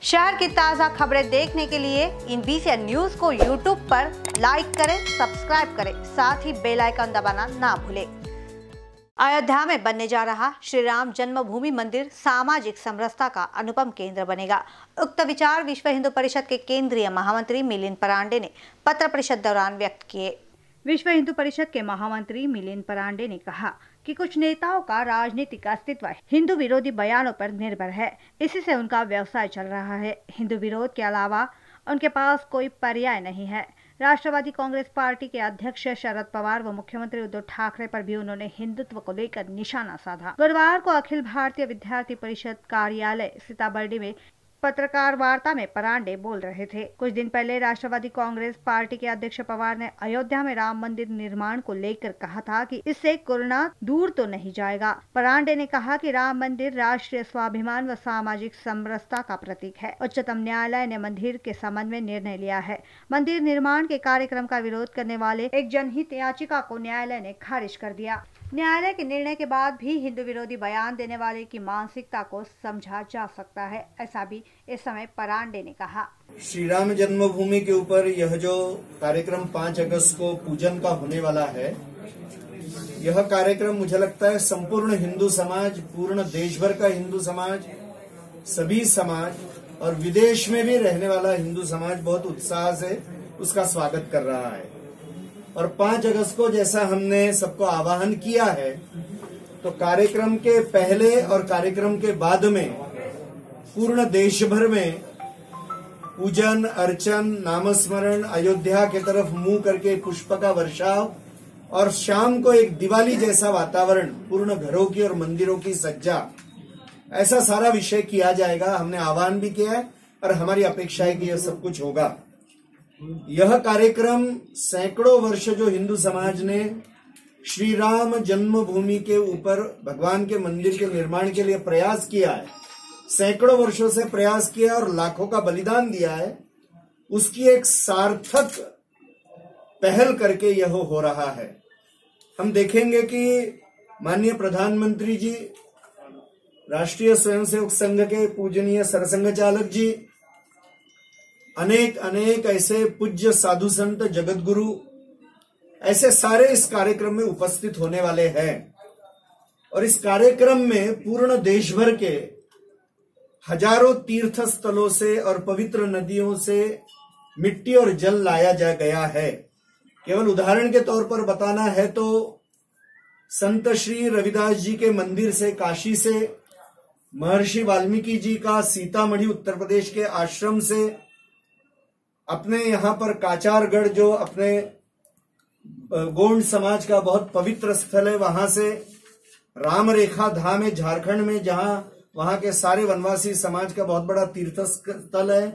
शहर की ताज़ा खबरें देखने के लिए इन BCN न्यूज को YouTube पर लाइक करें, सब्सक्राइब करें, साथ ही बेल आइकन दबाना ना भूलें। अयोध्या में बनने जा रहा श्री राम जन्मभूमि मंदिर सामाजिक समरसता का अनुपम केंद्र बनेगा। उक्त विचार विश्व हिंदू परिषद के केंद्रीय महामंत्री मिलिंद परांडे ने पत्र परिषद दौरान व्यक्त किए। विश्व हिंदू परिषद के महामंत्री मिलिंद परांडे ने कहा कि कुछ नेताओं का राजनीतिक अस्तित्व हिंदू विरोधी बयानों पर निर्भर है, इसी से उनका व्यवसाय चल रहा है। हिंदू विरोध के अलावा उनके पास कोई पर्याय नहीं है। राष्ट्रवादी कांग्रेस पार्टी के अध्यक्ष शरद पवार व मुख्यमंत्री उद्धव ठाकरे पर भी उन्होंने हिंदुत्व को लेकर निशाना साधा। गुरुवार को अखिल भारतीय विद्यार्थी परिषद कार्यालय सीताबर्डी में पत्रकार वार्ता में परांडे बोल रहे थे। कुछ दिन पहले राष्ट्रवादी कांग्रेस पार्टी के अध्यक्ष पवार ने अयोध्या में राम मंदिर निर्माण को लेकर कहा था कि इससे कोरोना दूर तो नहीं जाएगा। परांडे ने कहा कि राम मंदिर राष्ट्रीय स्वाभिमान व सामाजिक समरसता का प्रतीक है। उच्चतम न्यायालय ने मंदिर के संबंध में निर्णय लिया है। मंदिर निर्माण के कार्यक्रम का विरोध करने वाले एक जनहित याचिका को न्यायालय ने खारिज कर दिया। न्यायालय के निर्णय के बाद भी हिंदू विरोधी बयान देने वाले की मानसिकता को समझा जा सकता है, ऐसा भी इस समय परांडे ने कहा। श्री राम जन्मभूमि के ऊपर यह जो कार्यक्रम 5 अगस्त को पूजन का होने वाला है, यह कार्यक्रम मुझे लगता है संपूर्ण हिंदू समाज, पूर्ण देश भर का हिंदू समाज, सभी समाज और विदेश में भी रहने वाला हिंदू समाज बहुत उत्साह से उसका स्वागत कर रहा है। और 5 अगस्त को जैसा हमने सबको आह्वान किया है, तो कार्यक्रम के पहले और कार्यक्रम के बाद में पूर्ण देश भर में पूजन अर्चन, नामस्मरण, अयोध्या के तरफ मुंह करके पुष्प का वर्षाव और शाम को एक दिवाली जैसा वातावरण, पूर्ण घरों की और मंदिरों की सज्जा, ऐसा सारा विषय किया जाएगा। हमने आह्वान भी किया है और हमारी अपेक्षा है कि यह सब कुछ होगा। यह कार्यक्रम सैकड़ों वर्ष जो हिंदू समाज ने श्री राम जन्मभूमि के ऊपर भगवान के मंदिर के निर्माण के लिए प्रयास किया है, सैकड़ों वर्षों से प्रयास किया और लाखों का बलिदान दिया है, उसकी एक सार्थक पहल करके यह हो रहा है। हम देखेंगे कि माननीय प्रधानमंत्री जी, राष्ट्रीय स्वयंसेवक संघ के पूजनीय सरसंघ चालक जी, अनेक अनेक ऐसे पूज्य साधु संत, जगत गुरु, ऐसे सारे इस कार्यक्रम में उपस्थित होने वाले हैं। और इस कार्यक्रम में पूर्ण देश भर के हजारों तीर्थ स्थलों से और पवित्र नदियों से मिट्टी और जल लाया जा गया है। केवल उदाहरण के तौर पर बताना है तो संत श्री रविदास जी के मंदिर से, काशी से, महर्षि वाल्मीकि जी का सीतामढ़ी उत्तर प्रदेश के आश्रम से, अपने यहाँ पर काचारगढ़ जो अपने गोंड समाज का बहुत पवित्र स्थल है, वहां से राम रेखा धाम है झारखंड में, जहां वहां के सारे वनवासी समाज का बहुत बड़ा तीर्थ स्थल है।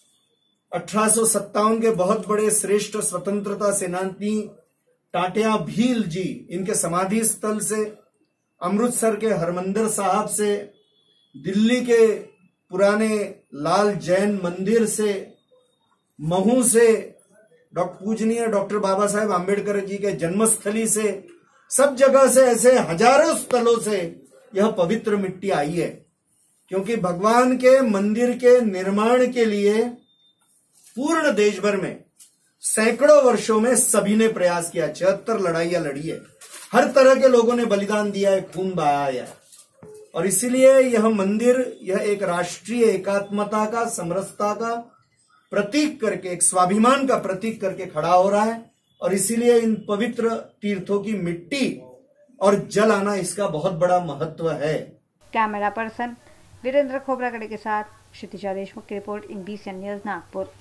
1857 के बहुत बड़े श्रेष्ठ स्वतंत्रता सेनानी टाटिया भील जी, इनके समाधि स्थल से, अमृतसर के हरमंदिर साहब से, दिल्ली के पुराने लाल जैन मंदिर से, महू से, पूजनीय डॉक्टर बाबा साहेब आम्बेडकर जी के जन्मस्थली से, सब जगह से ऐसे हजारों स्थलों से यह पवित्र मिट्टी आई है। क्योंकि भगवान के मंदिर के निर्माण के लिए पूर्ण देश भर में सैकड़ों वर्षों में सभी ने प्रयास किया, 76 लड़ाइयां लड़ी है, हर तरह के लोगों ने बलिदान दिया है, खून बहाया है। और इसीलिए यह मंदिर, यह एक राष्ट्रीय एकात्मता का, समरसता का प्रतीक करके, एक स्वाभिमान का प्रतीक करके खड़ा हो रहा है। और इसीलिए इन पवित्र तीर्थों की मिट्टी और जल आना, इसका बहुत बड़ा महत्व है। कैमरा पर्सन वीरेंद्र खोबरागड़े के साथ क्षितिजा देशमुख की रिपोर्ट इन BCN न्यूज नागपुर।